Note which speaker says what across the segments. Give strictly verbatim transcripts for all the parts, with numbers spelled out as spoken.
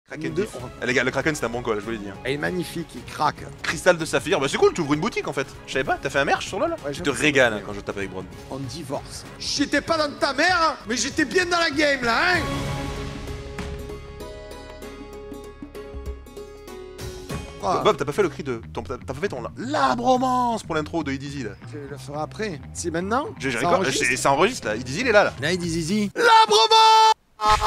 Speaker 1: Kraken diff. Eh les gars, le Kraken c'est un bon call, je vous l'ai dit. Hein.
Speaker 2: Elle est magnifique, il craque.
Speaker 1: Cristal de saphir, bah c'est cool, tu ouvres une boutique en fait. Je savais pas, t'as fait un merch sur LoL?
Speaker 2: Ouais,
Speaker 1: tu te régales hein, quand je tape avec Bron.
Speaker 2: On divorce. J'étais pas dans ta mère, mais j'étais bien dans la game là, hein.
Speaker 1: Oh. Bob, t'as pas fait le cri de... T'as pas fait ton... La bromance pour l'intro de Easy là.
Speaker 2: Je le ferai après. C'est maintenant.
Speaker 1: J'ai enregistre. Ça enregistre là, Easy il est là là.
Speaker 2: Là, Easy. La bromance.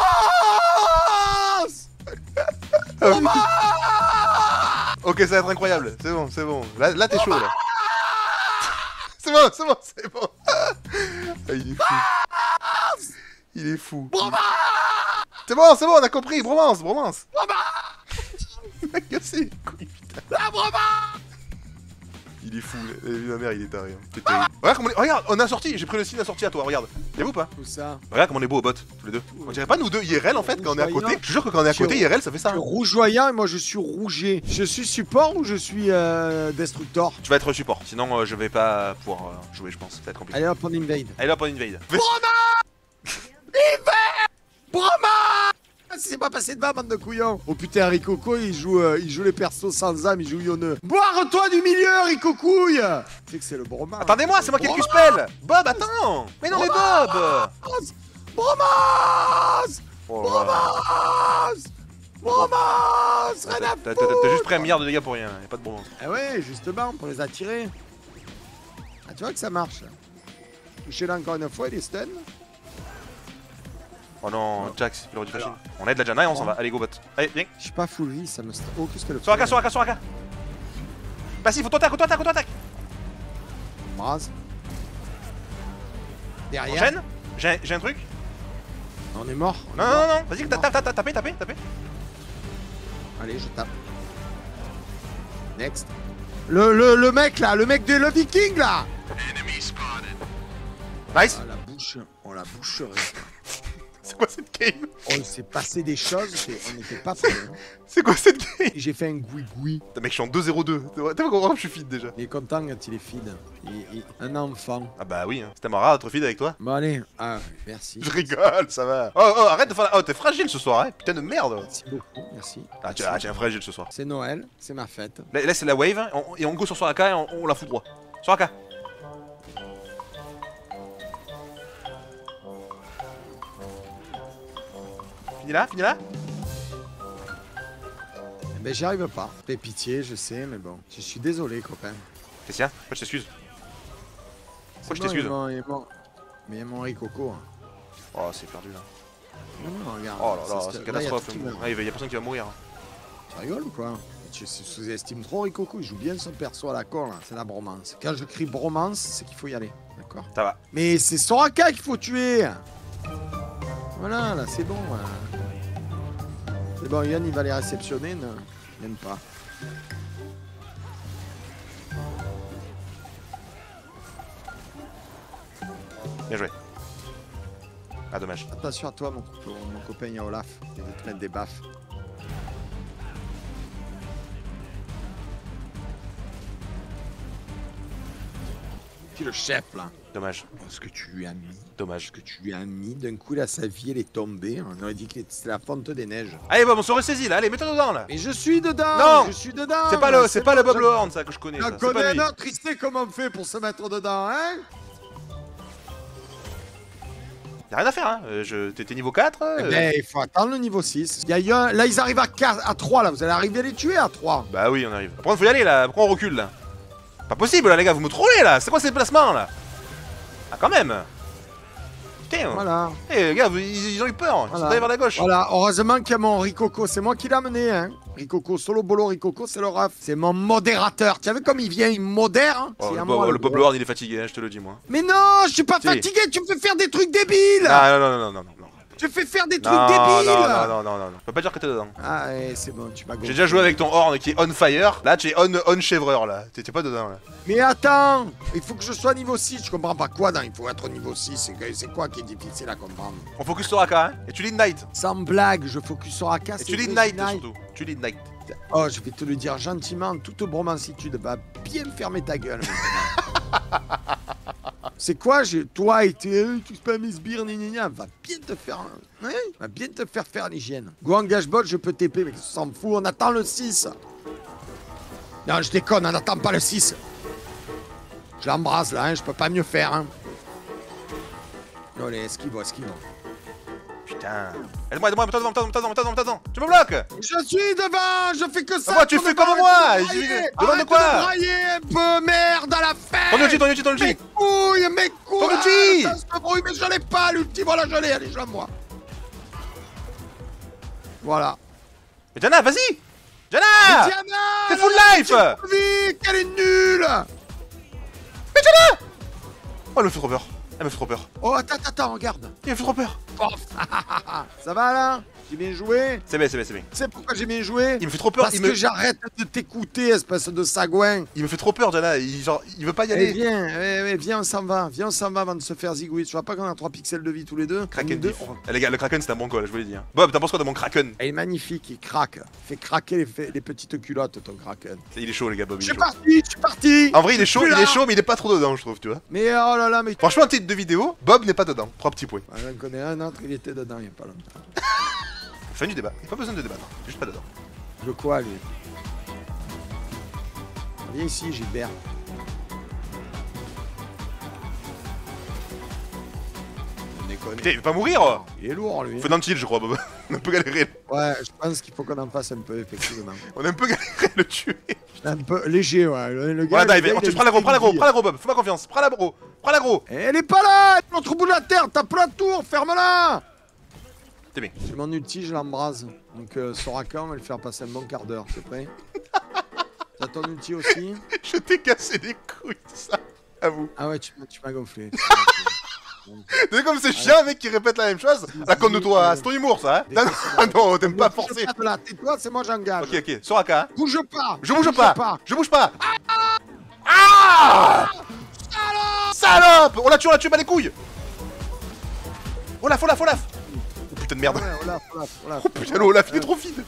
Speaker 2: Bromance.
Speaker 1: Ok, ça va être incroyable. C'est bon, c'est bon. Là, là t'es chaud là. C'est bon, c'est bon, c'est bon. Ah, il est fou. Il est fou. C'est bon, c'est bon, on a compris. Bromance, bromance. Mec, cassé.
Speaker 2: La bromance.
Speaker 1: Il est fou, la mère, il est taré. Hein. Regarde, comment on est... Regarde, on a sorti, j'ai pris le signe à sortie à toi, regarde. Y'a vous ou pas?
Speaker 2: Où ça?
Speaker 1: Regarde comment on est beau au bot, tous les deux. On dirait pas nous deux I R L en fait quand on est à côté. Je te jure que quand on est à côté I R L ça fait ça.
Speaker 2: Je suis rougeoyant et moi je suis rouget. Je suis support ou je suis euh, destructor?
Speaker 1: Tu vas être support, sinon euh, je vais pas pouvoir euh, jouer je pense, ça va être compliqué.
Speaker 2: Allez hop on invade.
Speaker 1: Allez hop on invade.
Speaker 2: Broma. Invade. Broma. C'est pas passé de bas, bande de couillons. Oh putain, Rikoko, il joue, euh, il joue les persos sans âme, il joue Yoneux. Boire-toi du milieu, Rikokouille. Tu sais que c'est le Broma.
Speaker 1: Attendez-moi, c'est moi qui ai le Q-spell. Bob, attends. Mais non, mais Bob.
Speaker 2: Bromas. Bromas. Bromas. Rien à foutre.
Speaker 1: T'as juste pris un milliard de dégâts pour rien, y'a pas de bromance.
Speaker 2: Ah ouais, justement, pour les attirer. Ah, tu vois que ça marche. Touchez-le encore une fois, il est stun.
Speaker 1: Oh non, Jax, il aurait dû fâcher. On aide la Janna et on s'en va. Allez, go bot. Allez, viens.
Speaker 2: Je suis pas full vie, ça me. Oh, qu'est-ce que le.
Speaker 1: Soraka, Soraka, Soraka. Passif, auto-attaque, auto-attaque, auto-attaque.
Speaker 2: Brase. Derrière.
Speaker 1: Enchaîne. J'ai un truc.
Speaker 2: On est mort.
Speaker 1: Non, non, non, vas-y, tape, tape, tape, tapez, tapez, tapez.
Speaker 2: Allez, je tape. Next. Le, le, le mec là, le mec de le viking là.
Speaker 1: Nice.
Speaker 2: Ah, la bouche, on la boucherait.
Speaker 1: C'est quoi cette game?
Speaker 2: On s'est passé des choses, on n'était pas prêts. Hein.
Speaker 1: C'est quoi cette game?
Speaker 2: J'ai fait un goui-goui.
Speaker 1: Putain mec, je suis en deux zéro deux. T'as pas compris que je suis feed déjà.
Speaker 2: Il est content quand il est feed. Il, il... Un enfant.
Speaker 1: Ah bah oui, hein. C'était marrant d'être feed avec toi.
Speaker 2: Bon allez, ah merci.
Speaker 1: Je rigole, ça va. Oh oh, arrête de faire la... Oh, t'es fragile ce soir, hein. Putain de merde.
Speaker 2: Merci beaucoup, merci.
Speaker 1: Ah tu es un fragile ce soir.
Speaker 2: C'est Noël, c'est ma fête.
Speaker 1: Là, là c'est la wave, hein, on... et on go sur Soraka et on, on la fout droit. Soraka. Fini là, fini là.
Speaker 2: Mais j'y arrive pas. Fais pitié, je sais, mais bon. Je suis désolé, copain.
Speaker 1: Christian, pourquoi je t'excuse? Pourquoi je t'excuse?
Speaker 2: Mais il y a mon Rikoko. Hein.
Speaker 1: Oh, c'est perdu là.
Speaker 2: Non, non, regarde.
Speaker 1: Oh là là, c'est une catastrophe.
Speaker 2: Ah,
Speaker 1: il y a personne qui va mourir.
Speaker 2: Tu rigoles ou quoi? Tu sous-estimes trop Rikoko, il joue bien son perso à la con là, c'est la bromance. Quand je crie bromance, c'est qu'il faut y aller, d'accord?
Speaker 1: Ça va.
Speaker 2: Mais c'est Soraka qu'il faut tuer. Voilà, là, c'est bon. Là. C'est bon, Yann, il va les réceptionner, ne même pas.
Speaker 1: Bien joué. Ah, dommage.
Speaker 2: Attention à toi, mon, mon copain, il y a Olaf. Il veut te mettre des baffes. Qui le chef, là?
Speaker 1: Dommage.
Speaker 2: Ce que tu lui as mis.
Speaker 1: Dommage.
Speaker 2: Ce que tu lui as mis. D'un coup, là, sa vie, elle est tombée. On aurait dit que c'était la fonte des neiges.
Speaker 1: Allez, Bob, on se ressaisit là. Allez, mets-toi dedans là.
Speaker 2: Mais je suis dedans.
Speaker 1: Non.
Speaker 2: Je suis dedans.
Speaker 1: C'est pas le, c'est pas le Bob Lorne, ça, que je connais.
Speaker 2: On
Speaker 1: Ça.
Speaker 2: connaît
Speaker 1: Pas lui.
Speaker 2: un autre. Il sait comment on fait pour se mettre dedans, hein?
Speaker 1: Y'a rien à faire, hein. Euh, je... T'étais niveau quatre. Euh...
Speaker 2: Eh ben, il faut attendre le niveau six. Y a, y a, là, ils arrivent à, quatre, à trois, là. Vous allez arriver à les tuer à trois.
Speaker 1: Bah oui, on arrive. Après, faut y aller là. Pourquoi on recule là? Pas possible là, les gars. Vous me trollez là. C'est quoi ces placements là? Ah, quand même. Putain.
Speaker 2: Voilà.
Speaker 1: Eh, les gars, vous, ils, ils ont eu peur. Ils
Speaker 2: Voilà.
Speaker 1: sont allés vers la gauche.
Speaker 2: Voilà, heureusement qu'il y a mon Rikoko. C'est moi qui l'ai amené, hein. Rikoko, solo bolo Rikoko, c'est le ref. C'est mon modérateur. Tu as vu comme il vient, il modère, hein.
Speaker 1: Oh,
Speaker 2: C'est
Speaker 1: le,
Speaker 2: à
Speaker 1: Bob,
Speaker 2: moi,
Speaker 1: le
Speaker 2: le
Speaker 1: Bob
Speaker 2: gros.
Speaker 1: Lorne, il est fatigué, hein, je te le dis, moi.
Speaker 2: Mais non, je suis pas
Speaker 1: Si.
Speaker 2: fatigué. Tu me fais faire des trucs débiles.
Speaker 1: Ah, non, non, non, non, non, non.
Speaker 2: Tu fais faire des trucs
Speaker 1: Non,
Speaker 2: débiles.
Speaker 1: non, non, non, non, non, non. Je peux pas dire que t'es dedans.
Speaker 2: Ah, ouais, c'est bon, tu m'as
Speaker 1: J'ai déjà joué avec ton horn qui est on fire. Là, tu es on, on chèvreur là. T'étais pas dedans là.
Speaker 2: Mais attends, il faut que je sois niveau six. Je comprends pas quoi, non, il faut être niveau six. C'est quoi qui est difficile à comprendre?
Speaker 1: On focus Soraka, hein. Et tu lead Knight.
Speaker 2: Sans blague, je focus sur A K.
Speaker 1: Et tu lead Knight surtout. Tu lead Knight.
Speaker 2: Oh, je vais te le dire gentiment, toute bromancitude va bien fermer ta gueule. C'est quoi, j'ai... toi et tes euh, tu spams mes sbires, gna gna gna, va bien te faire, hein, va bien te faire faire l'hygiène. Go engage bot, je peux T P, mais on s'en fout, on attend le six. Non, je déconne, on n'attend pas le six. Je l'embrasse là, hein, je peux pas mieux faire. Hein. Allez, esquive, esquive.
Speaker 1: Putain. Aide-moi, aide-moi, mets-toi devant, mets-toi devant, mets-toi devant, mets-toi devant. Tu me bloques.
Speaker 2: Je suis devant, je fais que ça.
Speaker 1: Ah, moi, tu fais comme moi. Devant de quoi?
Speaker 2: Arrête de brailler un peu, merde à la fin.
Speaker 1: Ton ulti, ton ulti, ton ulti.
Speaker 2: Mes couilles, mes couilles.
Speaker 1: Ton ulti.
Speaker 2: Ah, ça se brouille, mais je l'ai pas, l'ulti, voilà, je l'ai, allez, je la moi. Voilà.
Speaker 1: Mais Janna, vas-y. Janna.
Speaker 2: Mais Diana,
Speaker 1: t'es full life.
Speaker 2: Vite, elle est nulle.
Speaker 1: Mais Janna. Oh, elle me fait trop peur. Elle me fait trop peur.
Speaker 2: Oh, attends, attends, regarde.
Speaker 1: Il me fait trop peur.
Speaker 2: Oh, ça va là? J'ai bien joué?
Speaker 1: C'est bien, c'est bien, c'est bien.
Speaker 2: Tu sais pourquoi j'ai bien joué?
Speaker 1: Il me fait trop peur.
Speaker 2: Parce
Speaker 1: il
Speaker 2: que
Speaker 1: me...
Speaker 2: j'arrête de t'écouter, espèce de sagouin.
Speaker 1: Il me fait trop peur, Janna. Il, genre, il veut pas y
Speaker 2: Allez,
Speaker 1: aller.
Speaker 2: viens, ouais, ouais, viens, on s'en va. Viens, on s'en va avant de se faire zigouiller. Tu vois pas qu'on a trois pixels de vie tous les deux?
Speaker 1: Kraken
Speaker 2: deux.
Speaker 1: diff. Eh, les gars, le Kraken c'est un bon call, je vous l'ai dit. Hein. Bob, t'en penses quoi de mon Kraken?
Speaker 2: Il est magnifique, il craque. Il fait craquer les, fait- les petites culottes, ton Kraken.
Speaker 1: Il est chaud, les gars, Bob.
Speaker 2: Je
Speaker 1: Il est
Speaker 2: suis
Speaker 1: chaud.
Speaker 2: parti, je suis parti.
Speaker 1: En vrai, il est chaud,
Speaker 2: Plus
Speaker 1: il
Speaker 2: là.
Speaker 1: est chaud, mais il est pas trop dedans, je trouve, tu vois.
Speaker 2: Mais oh là là, mais.
Speaker 1: Franchement, titre de vidéo, Bob n'est pas dedans. Trois petits points.
Speaker 2: Ah, j'en connais un autre, il était dedans il y a pas longtemps.
Speaker 1: Fin du débat. Il n'y a pas besoin de débattre. Juste pas dedans.
Speaker 2: De quoi, lui? Viens ici, Gilbert. On déconne.
Speaker 1: Putain, il veut pas mourir.
Speaker 2: Il est lourd, lui.
Speaker 1: Faut dans le tilt, je crois, Bob. On a un peu galéré.
Speaker 2: Ouais, je pense qu'il faut qu'on en fasse un peu, effectivement.
Speaker 1: On a un peu galéré à le tuer.
Speaker 2: Un peu léger, ouais. Le, le gars,
Speaker 1: Ouais,
Speaker 2: le
Speaker 1: dive.
Speaker 2: gars,
Speaker 1: On
Speaker 2: il a
Speaker 1: te prends l'agro,
Speaker 2: une
Speaker 1: prends l'agro,
Speaker 2: vie.
Speaker 1: prends l'agro, Bob. Fais-moi confiance. Prends l'agro. Prends l'agro.
Speaker 2: Elle est pas là! Elle est l'autre bout de la terre! Tape la tour! Ferme-la!
Speaker 1: T'es bien.
Speaker 2: J'ai mon ulti, je l'embrase. Donc, euh, Soraka, on va le faire passer un bon quart d'heure. C'est prêt? T'as ton ulti aussi?
Speaker 1: Je t'ai cassé les couilles, ça. À vous.
Speaker 2: Ah ouais, tu, m'as- tu m'as gonflé. tu m'as gonflé.
Speaker 1: T'as vu comme c'est chiant, mec, qui répète la même chose? La compte de toi, c'est ton humour, ça, hein? Non, non, non, t'aimes pas
Speaker 2: Bouge
Speaker 1: forcer.
Speaker 2: pas de là, tais-toi, c'est moi, j'engage.
Speaker 1: Ok, ok. Soraka, hein?
Speaker 2: Bouge pas!
Speaker 1: Je bouge pas. Je bouge pas. Ah! Salope! On l'a tué, on l'a tué, pas les couilles! Olaf, Olaf, Olaf! Oh putain de merde!
Speaker 2: Ouais, Olaf, Olaf, Olaf.
Speaker 1: Oh putain, le Olaf, il est trop vide!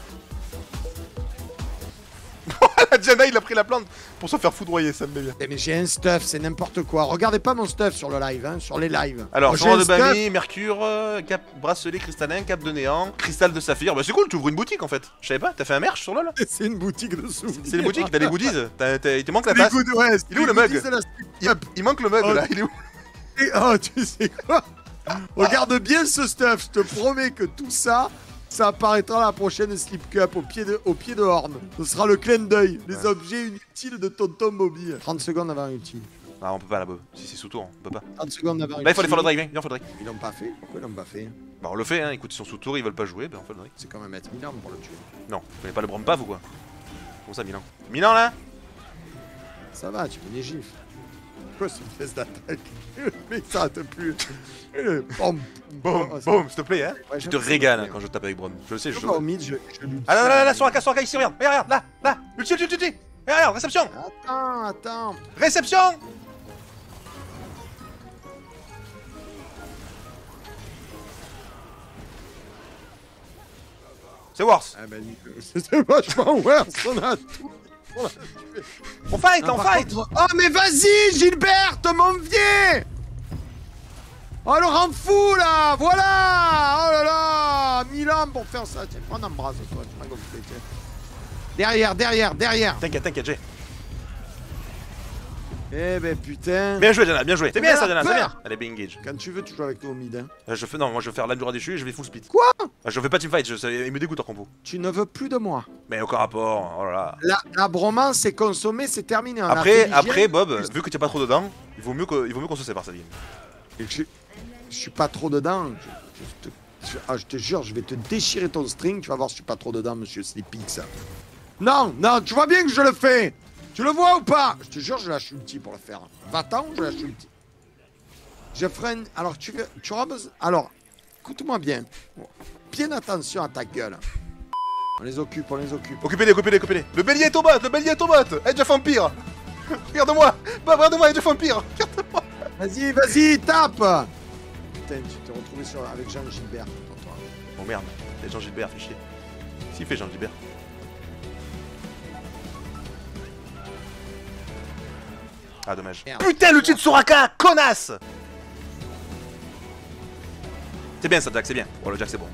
Speaker 1: La Diana, il a pris la plante pour se faire foudroyer, ça me met bien.
Speaker 2: Eh, mais j'ai un stuff, c'est n'importe quoi. Regardez pas mon stuff sur le live, hein, sur les lives.
Speaker 1: Alors,
Speaker 2: Moi, j'ai
Speaker 1: Fort
Speaker 2: un
Speaker 1: de
Speaker 2: stuff.
Speaker 1: Bami, Mercure, euh, cap, bracelet cristallin, cap de néant, cristal de saphir. Bah, c'est cool, tu ouvres une boutique en fait. Je savais pas, t'as fait un merch sur LoL?
Speaker 2: C'est une boutique de souvenirs.
Speaker 1: C'est une boutique, t'as les goodies. T'as- t'as- Il te manque la
Speaker 2: Les
Speaker 1: tasse.
Speaker 2: goodies, ouais,
Speaker 1: Il est où
Speaker 2: les
Speaker 1: le mug?
Speaker 2: goodies de la
Speaker 1: Il, il manque le mug
Speaker 2: Oh.
Speaker 1: là, il est où?
Speaker 2: Et- oh, tu sais quoi? Regarde bien ce stuff, je te promets que tout ça, ça apparaîtra à la prochaine Slip Cup au pied de, au pied de Horn. Ce sera le clin d'œil, les
Speaker 1: Ouais.
Speaker 2: objets inutiles de Tonton Bobby. trente secondes avant ulti.
Speaker 1: Ah, on peut pas là, Bob. Si c'est sous tour, on peut pas.
Speaker 2: trente secondes avant
Speaker 1: Là, il faut aller faire le drive, viens, viens, on fait le drive.
Speaker 2: Ils l'ont pas fait? Pourquoi ils l'ont pas fait?
Speaker 1: Bah, on le fait, hein. Écoute, ils sont sous tour, ils veulent pas jouer, bah, on fait le drive.
Speaker 2: C'est quand même être Milan pour le tuer.
Speaker 1: Non, vous connaissez pas le Brompave ou quoi? Comment ça, Milan? Milan là?
Speaker 2: Ça va, tu mets des gifs. Quoi, c'est une pièce d'attaque? Mais ça arrête plus. Euh, Bom,
Speaker 1: Boum,
Speaker 2: Oh, ça-
Speaker 1: boum, s'il te plaît, hein.
Speaker 2: Ouais,
Speaker 1: Tu te
Speaker 2: j'aime ça,
Speaker 1: régales hein,
Speaker 2: j'aime
Speaker 1: quand je tape avec Brom. Je le sais, je
Speaker 2: Je
Speaker 1: joue.
Speaker 2: pas au mid, je, je lui
Speaker 1: Ah là là là, sur la sur la ici, regarde, regarde, regarde, là, là, ulti, ulti, ulti, ulti. Regarde, regarde, réception,
Speaker 2: Attends, attends.
Speaker 1: réception. C'est worse.
Speaker 2: Ah bah, c'est vachement worse, on a tout. On a tué.
Speaker 1: On fight,
Speaker 2: Ah,
Speaker 1: on
Speaker 2: par
Speaker 1: fight.
Speaker 2: contre- Oh mais vas-y Gilbert, mon vieux. Oh le rend fou là, voilà. Oh là là, Milan pour faire ça. Tiens, prends un embrasse toi, tu m'as gonflé, tiens. Derrière, derrière, derrière.
Speaker 1: T'inquiète, t'inquiète, j'ai.
Speaker 2: Eh ben putain.
Speaker 1: Bien joué, Diana, bien joué. C'est bien
Speaker 2: Mais
Speaker 1: ça,
Speaker 2: la
Speaker 1: Diana, c'est
Speaker 2: peur.
Speaker 1: bien. Allez, bien engage.
Speaker 2: Quand tu veux, tu joues avec toi au mid. Hein.
Speaker 1: Euh, Je fais, non, moi je vais faire l'Andura déchu et je vais full split.
Speaker 2: Quoi?
Speaker 1: Ah, Je fais pas teamfight, je, ça- il me dégoûte en compo.
Speaker 2: Tu ne veux plus de moi.
Speaker 1: Mais aucun rapport, oh là là.
Speaker 2: La, la bromance c'est consommé, c'est terminé. On a
Speaker 1: Après,
Speaker 2: fait l'hygiène.
Speaker 1: après, Bob, vu que t'es pas trop dedans, il vaut mieux que- il vaut mieux qu'on se sépare, ça game.
Speaker 2: Et Je, je suis pas trop dedans. Je, je te, je- ah, je te jure, je vais te déchirer ton string. Tu vas voir si je suis pas trop dedans, monsieur Sleepix. Non, non, tu vois bien que je le fais. Tu le vois ou pas? Je te jure, je lâche ulti pour le faire. Va-t'en, je lâche ulti. Je freine. Alors, tu, veux- tu auras besoin. Alors, écoute-moi bien. Bien attention à ta gueule. On les occupe, on les occupe.
Speaker 1: Occupez-les, occupez-les, occupez-les. Le bélier est au bot, le bélier est au bot. Edge of Empire. Regarde-moi. Bob, regarde-moi, Edge of Empire. Regarde-moi.
Speaker 2: Vas-y, vas-y, tape. Putain, tu t'es retrouvé sur, avec Jean Gilbert. Toi.
Speaker 1: Oh merde, c'est Jean Gilbert, fait chier. S'il fait Jean Gilbert. Ah, dommage.
Speaker 2: Merde.
Speaker 1: Putain, l'ulti de Soraka, connasse. C'est bien ça, Jack, c'est bien. Oh, le Jack, c'est bon.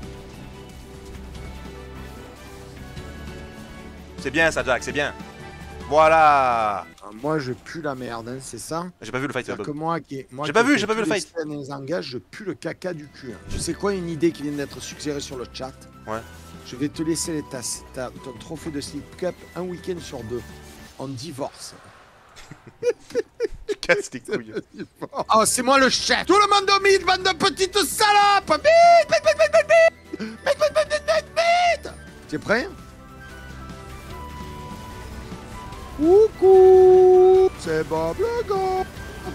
Speaker 1: C'est bien ça, Jack, c'est bien. Voilà.
Speaker 2: Ah, moi, je pue la merde, hein, c'est ça.
Speaker 1: J'ai pas vu le fight.
Speaker 2: C'est-à-dire que moi qui, moi
Speaker 1: J'ai
Speaker 2: qui
Speaker 1: pas vu,
Speaker 2: fais
Speaker 1: j'ai pas vu
Speaker 2: tous
Speaker 1: le
Speaker 2: les
Speaker 1: fight.
Speaker 2: scènes et les engages, je pue le caca du cul. Hein. Tu sais quoi, une idée qui vient d'être suggérée sur le chat?
Speaker 1: Ouais.
Speaker 2: Je vais te laisser les tasses, ta, ton trophée de slip cup un week-end sur deux. En divorce.
Speaker 1: Tu casses tes couilles.
Speaker 2: Oh, c'est moi le chef. Tout le monde au mid, bande de petites salopes. Vite, vite, vite, vite, vite, vite, vite, vite, vite, vite, vite. T'es prêt? Coucou, c'est Bob le gars.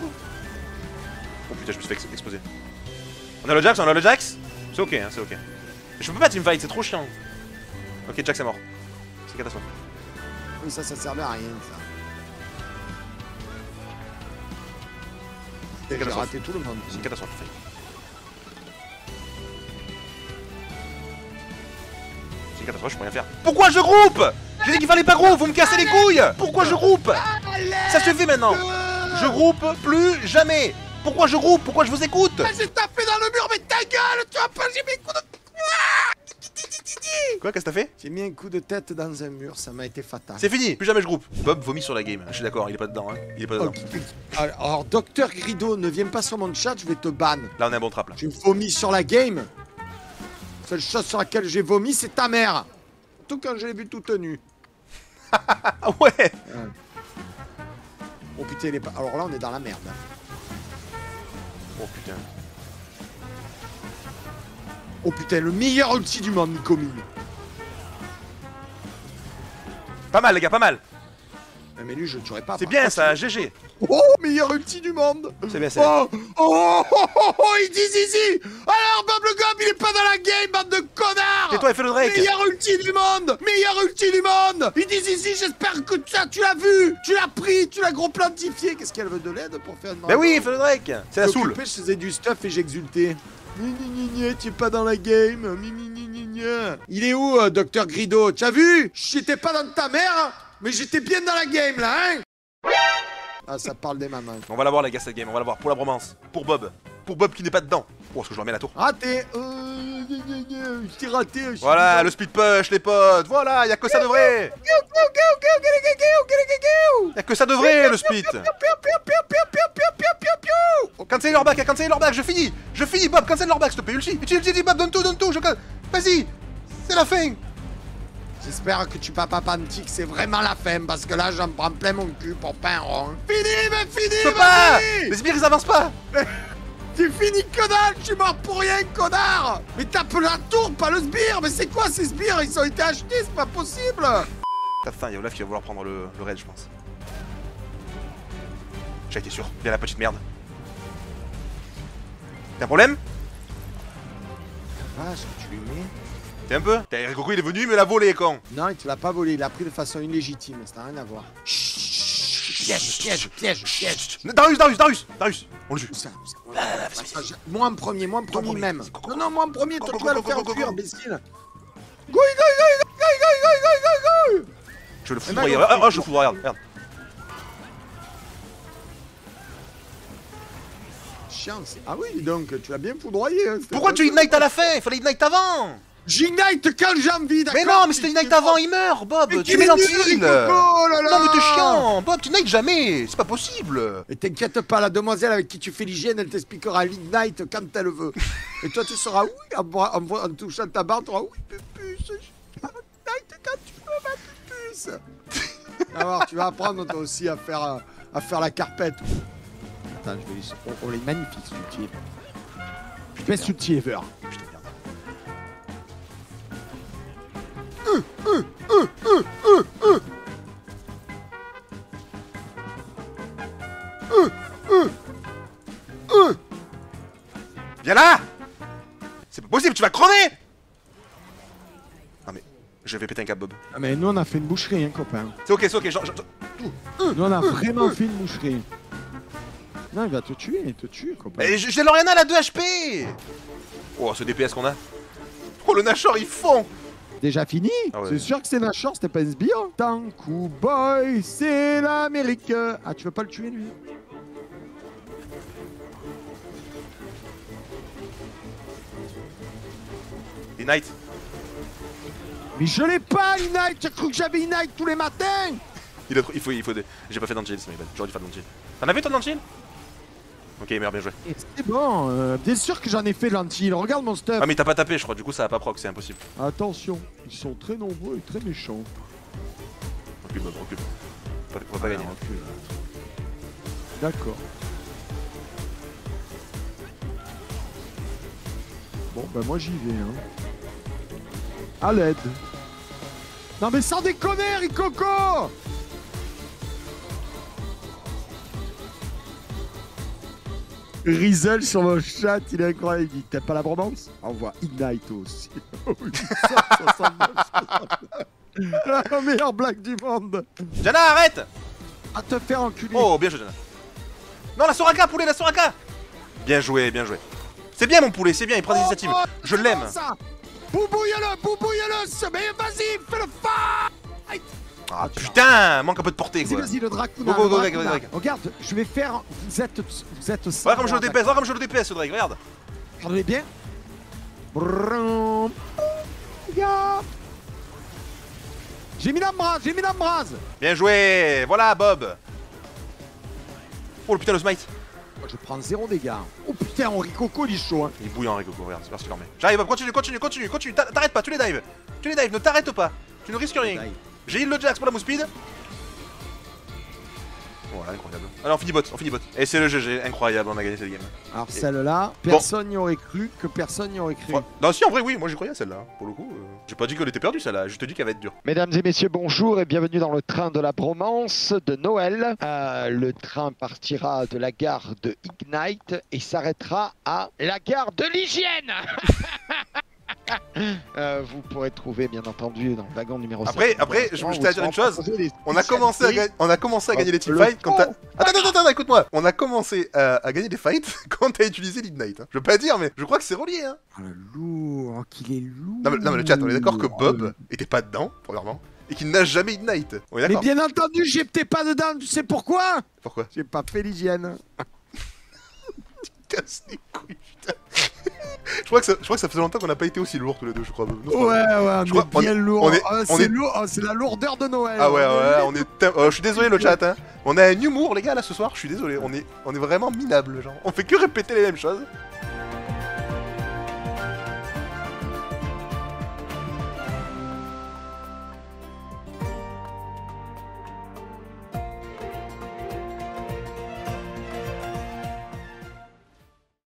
Speaker 1: Oh putain, je me suis fait exploser. On a le Jax, on a le Jax. C'est ok, hein, c'est ok. Je peux pas teamfight, c'est trop chiant. Ok, Jax est mort. C'est catastrophique.
Speaker 2: Oui, ça, ça servait à rien, ça.
Speaker 1: C'est
Speaker 2: J'ai
Speaker 1: catastrophe.
Speaker 2: raté tout le monde.
Speaker 1: C'est une catastrophe. C'est une catastrophe, je peux rien faire. Pourquoi je groupe? J'ai dit qu'il fallait pas groupe, vous me cassez les couilles. Pourquoi je groupe? Ça suffit maintenant. Je groupe plus jamais. Pourquoi je groupe? Pourquoi je vous écoute?
Speaker 2: J'ai tapé dans le mur, mais ta gueule, tu vois pas, j'ai mis un coup de...
Speaker 1: Quoi, qu'est-ce que t'as fait?
Speaker 2: J'ai mis un coup de tête dans un mur, ça m'a été fatal.
Speaker 1: C'est fini, plus jamais je groupe. Bob vomit sur la game, je suis d'accord, il est pas dedans, hein. Il est pas dedans.
Speaker 2: Ok. Alors, Docteur Grido, ne viens pas sur mon chat, je vais te ban.
Speaker 1: Là, on est un bon trap, là.
Speaker 2: J'ai vomi sur la game. La seule chose sur laquelle j'ai vomi, c'est ta mère. Surtout quand je l'ai vu toute nue.
Speaker 1: Ah ouais.
Speaker 2: Ouais. Oh putain, il est pas... Alors là, on est dans la merde.
Speaker 1: Oh putain.
Speaker 2: Oh putain, le meilleur ulti du monde, Nicomin.
Speaker 1: Pas mal, les gars, pas mal.
Speaker 2: Mais lui, je ne tuerai pas.
Speaker 1: C'est
Speaker 2: par
Speaker 1: bien
Speaker 2: contre,
Speaker 1: ça,
Speaker 2: il-
Speaker 1: G G.
Speaker 2: Oh, meilleur ulti du monde.
Speaker 1: C'est bien, c'est bien.
Speaker 2: Oh, oh, oh, oh, oh, il dit zizi. Alors, Bob le Gob, il est pas dans la game, bande de connards.
Speaker 1: Tais-toi et fais le Drake.
Speaker 2: Meilleur ulti du monde. Meilleur ulti du monde. Il dit zizi, j'espère que ça, tu l'as vu. Tu l'as pris, tu l'as gros plantifié. Qu'est-ce qu'elle veut de l'aide pour faire une
Speaker 1: Bah oui, fais le Drake. C'est la
Speaker 2: Je
Speaker 1: soul.
Speaker 2: m'occupais, je faisais du stuff et j'exultais. Ni ni ni ni, tu es pas dans la game. Ni ni ni ni ni. Il est où, euh, Docteur Grido? Tu as vu? J'étais pas dans ta mère, mais j'étais bien dans la game là, hein? Ah, ça parle des mamans.
Speaker 1: On va la voir, les gars, cette game, on va la voir pour la bromance. Pour Bob. Pour Bob qui n'est pas dedans. Oh, est-ce que je remets la tour?
Speaker 2: Raté. Euh, gna, gna, gna, je t'ai raté. je suis
Speaker 1: Voilà,
Speaker 2: dedans.
Speaker 1: le speed push, les potes. Voilà, y'a que ça de vrai. Y'a que ça de vrai, le speed. Cancel leur back, cancel leur back, je finis. Je finis, Bob, cancel leur back, s'il te plaît. Ulti, ulti, ulti, Bob, donne tout, donne tout. Je... Vas-y. C'est la fin.
Speaker 2: J'espère que tu papa pantique, c'est vraiment la fin, parce que là, j'en prends plein mon cul pour pas un rond. Fini, mais fini,
Speaker 1: Je peux pas.
Speaker 2: vas-y.
Speaker 1: Les sbires, ils avancent pas.
Speaker 2: C'est fini, que dalle, je suis mort pour rien, connard. Mais tape la tour, pas le sbire. Mais c'est quoi ces sbires? Ils ont été achetés, c'est pas possible.
Speaker 1: T'as faim, y'a Olaf qui va vouloir prendre le, le raid, je pense. J'ai été sûr. Viens la petite merde. T'as un problème?
Speaker 2: Ah, je tu lui mets.
Speaker 1: T'es un peu? T'as Goku, il est venu, il me l'a volé, con.
Speaker 2: Non, il te l'a pas volé, il l'a pris de façon illégitime, ça n'a rien à voir. Piège, piège, piège, piège.
Speaker 1: Darius, Darius, Darius, Darius. On le tue.
Speaker 2: Où ça, où ça Ah, je- Moi en premier, moi en premier
Speaker 1: premier,
Speaker 2: même.
Speaker 1: vas-y, go, go,
Speaker 2: Non,
Speaker 1: go.
Speaker 2: non, moi en premier, toi
Speaker 1: Go,
Speaker 2: tu
Speaker 1: go,
Speaker 2: vas
Speaker 1: go,
Speaker 2: le faire
Speaker 1: go, go,
Speaker 2: fuir,
Speaker 1: go.
Speaker 2: imbécile. Gouille, gouille, gouille, gouille, gouille, gouille, gouille, gouille, gouille.
Speaker 1: Je vais le
Speaker 2: Eh
Speaker 1: foudroyer.
Speaker 2: ben,
Speaker 1: Ah, ah, je le foudroie, regarde, regarde.
Speaker 2: Chiant, c'est... Ah oui, donc, tu l'as bien foudroyé. Hein, c'était
Speaker 1: Pourquoi
Speaker 2: pas
Speaker 1: tu
Speaker 2: ça.
Speaker 1: ignite à la fin? Il fallait ignite avant.
Speaker 2: J'ignite quand j'ai envie, d'accord?
Speaker 1: Mais non, mais si tu ignite avant, il meurt, Bob.
Speaker 2: Mais
Speaker 1: Tu
Speaker 2: qu'il
Speaker 1: mets
Speaker 2: est nul,
Speaker 1: l'anti-heal.
Speaker 2: Ricoco, là, là.
Speaker 1: Non, mais t'es chiant. Bob, tu ignites jamais. C'est pas possible.
Speaker 2: Et t'inquiète pas, la demoiselle avec qui tu fais l'hygiène, elle t'expliquera l'ignite quand elle veut. Et toi, tu seras oui, en, bra- en, bra- en touchant ta barre, tu auras oui, pupuce, je ignite quand tu veux, ma pupuce. Alors, tu vas apprendre toi aussi à faire, euh, à faire la carpette. Attends, je vais les... Oh, oh, il est magnifique, ce outil. Best outil ever.
Speaker 1: Putain, merde. Viens là. C'est pas possible, tu vas crever. Non mais, je vais péter un câble, Bob.
Speaker 2: Ah, mais nous, on a fait une boucherie, hein, copain.
Speaker 1: C'est ok, c'est ok, genre, genre-
Speaker 2: Nous, on a vraiment fait une boucherie. Non, il va te tuer, il te tue, copain.
Speaker 1: Mais j'ai Loriana, elle a deux H P. Oh, ce D P S qu'on a. Oh, le Nashor, il fond.
Speaker 2: Déjà fini?
Speaker 1: Ah ouais.
Speaker 2: C'est sûr que c'est Nashor, c'était pas un sbire. Tankou Boy, c'est l'Amérique. Ah, tu veux pas le tuer, lui?
Speaker 1: Ignite.
Speaker 2: Mais je l'ai pas, Ignite. Tu as cru que j'avais Ignite tous les matins?
Speaker 1: Il, a trop... il faut, il faut. Des... J'ai pas fait d'Angel, c'est mes bad. J'aurais dû faire d'Angel. T'en avais toi d'Angel? Ok, meilleur, bien joué.
Speaker 2: C'est bon, euh, bien sûr que j'en ai fait l'anti. Regarde mon stuff.
Speaker 1: Ah, mais t'as pas tapé, je crois. Du coup, ça a pas proc, c'est impossible.
Speaker 2: Attention, ils sont très nombreux et très méchants.
Speaker 1: Recule, Bob, recule. On va pas, pas gagner.
Speaker 2: Recule. D'accord. Bon, bah moi j'y vais, hein. À l'aide. Non mais sans déconner, Rikoko! Rizel sur mon chat, il est incroyable. Il dit t'aimes pas la bromance? On voit Ignite aussi. La meilleure blague du monde.
Speaker 1: Jana, arrête!
Speaker 2: À te faire enculer.
Speaker 1: Oh, bien joué, Jana. Non, la Soraka, poulet, la Soraka! Bien joué, bien joué. C'est bien, mon poulet, c'est bien, il prend des initiatives.
Speaker 2: Oh,
Speaker 1: Je l'aime.
Speaker 2: Boubouille-le, boubouille-le, mais vas-y, fais le fight!
Speaker 1: Ah putain, manque un peu de portée,
Speaker 2: Vas-y,
Speaker 1: quoi.
Speaker 2: vas-y, le Dracuna.
Speaker 1: Go, go,
Speaker 2: le
Speaker 1: go,
Speaker 2: Dracuna.
Speaker 1: Drake, Drake.
Speaker 2: Regarde, je vais faire. Vous êtes. Vous êtes.
Speaker 1: Voilà comme je le D P S, voilà comme je le D P S, ce Drake, regarde.
Speaker 2: Regardez bien. Brum. Ya. J'ai mis l'embrase, j'ai mis l'embrase.
Speaker 1: Bien joué, voilà, Bob. Oh le putain, le smite.
Speaker 2: Je prends zéro dégâts. Oh putain, on Rikoko, il est chaud, hein.
Speaker 1: Il est bouillant, Ricoco, regarde, c'est parce qu'il en met. J'arrive, Bob, continue, continue, continue, continue. T'arrêtes pas, tu les dives. Tu les dives, ne t'arrête pas. Tu ne risques rien. J'ai heal le Jax pour la move speed. Voilà, incroyable. Alors on finit bot, on finit bot. Et c'est le G G, incroyable, on a gagné cette game.
Speaker 2: Alors celle-là, personne n'y aurait cru que personne n'y aurait cru.
Speaker 1: Ouais. Non si en vrai oui, moi j'y croyais à celle-là, pour le coup. Euh... J'ai pas dit qu'elle était perdue celle-là, je te dis qu'elle va être dure.
Speaker 3: Mesdames et messieurs, bonjour et bienvenue dans le train de la bromance de Noël. Euh, le train partira de la gare de Ignite et s'arrêtera à la gare de l'hygiène. Euh, vous pourrez trouver bien entendu dans le wagon numéro sept.
Speaker 1: Après, après, je voulais te dire une chose. On a commencé à, ga on a commencé à gagner les teamfights quand t'as... Attends, attends, attends, écoute-moi. On a commencé à, à gagner des fights quand t'as utilisé l'Ignite. Hein. Je veux pas dire, mais je crois que c'est relié. Hein.
Speaker 2: Oh, le lourd, qu'il est lourd.
Speaker 1: Non mais, non, mais le chat, on est d'accord que Bob était pas dedans, premièrement, et qu'il n'a jamais Ignite. On est
Speaker 2: mais
Speaker 1: d'accord.
Speaker 2: bien entendu, j'étais pas dedans. Tu sais pourquoi?
Speaker 1: Pourquoi?
Speaker 2: J'ai pas fait l'hygiène.
Speaker 1: Casse les couilles, putain. Je crois, que ça, je crois que ça faisait longtemps qu'on n'a pas été aussi lourd tous les deux, je crois. Non,
Speaker 2: ouais, ouais, on
Speaker 1: je
Speaker 2: est
Speaker 1: crois,
Speaker 2: bien
Speaker 1: on est,
Speaker 2: lourd.
Speaker 1: On est,
Speaker 2: ah,
Speaker 1: on
Speaker 2: c'est
Speaker 1: est...
Speaker 2: lourd, c'est la lourdeur de Noël.
Speaker 1: Ah ouais, ouais, ouais, on est. Oh, je suis désolé le chat, hein. On a un humour, les gars, là ce soir. Je suis désolé. On est, on est vraiment minable, genre. On fait que répéter les mêmes choses.